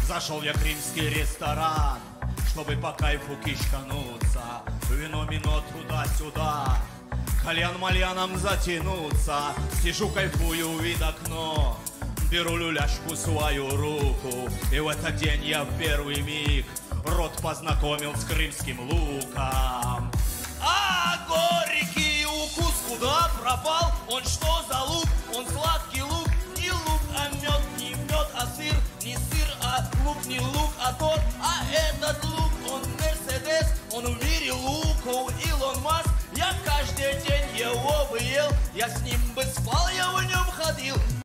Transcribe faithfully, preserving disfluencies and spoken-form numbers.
Зашел я в крымский ресторан, чтобы по кайфу кишкануться. Вино, мино, туда-сюда, кальян мальяном затянуться. Сижу, кайфую, вид окно, беру люляшку свою руку. И в этот день я в первый миг рот познакомил с крымским луком. А горький укус куда пропал? Он что за лук? Он сладкий лук. Не лук, а мед, не мед, а сыр. Не сыр, а лук, не лук, а торт. А этот лук, он Мерседес. Он в мире луков Илон Маск. Я каждый день его бы ел. Я с ним бы спал, я в нем ходил.